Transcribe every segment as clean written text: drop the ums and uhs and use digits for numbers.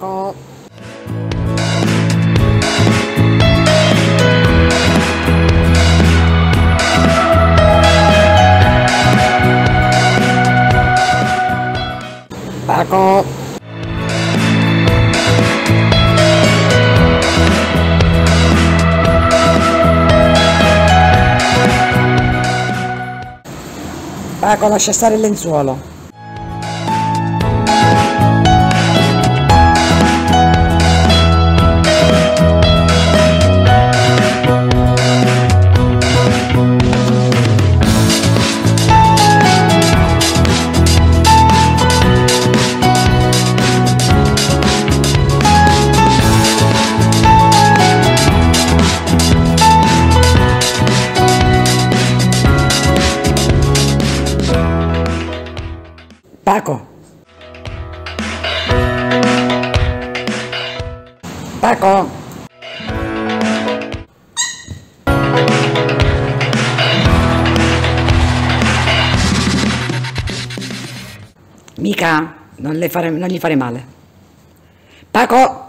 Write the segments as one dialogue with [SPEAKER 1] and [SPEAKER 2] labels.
[SPEAKER 1] Paco. Paco. Paco, lascia stare il lenzuolo. Paco. Paco. Mica, non gli fare male. Paco.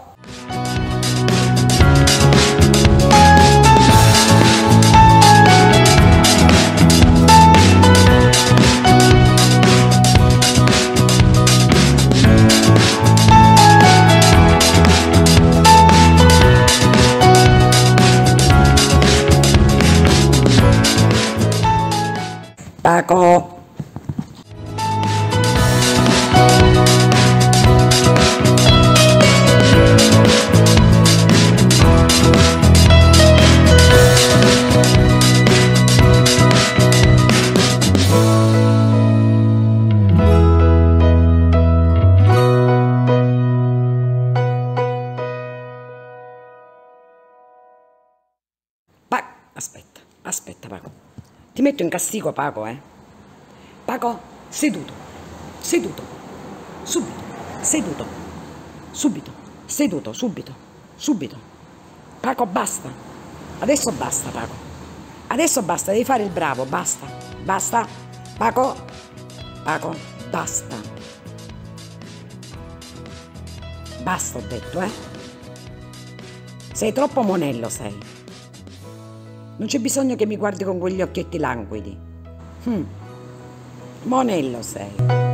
[SPEAKER 1] Paco. Aspetta Paco. Ti metto in castigo, Paco, eh? Paco, seduto, seduto, subito, seduto, subito, seduto, subito, subito. Paco, basta. Adesso basta, Paco. Adesso basta, devi fare il bravo, basta, basta. Paco, Paco, basta. Basta, ho detto, eh? Sei troppo monello, sei. Non c'è bisogno che mi guardi con quegli occhietti languidi. Monello sei.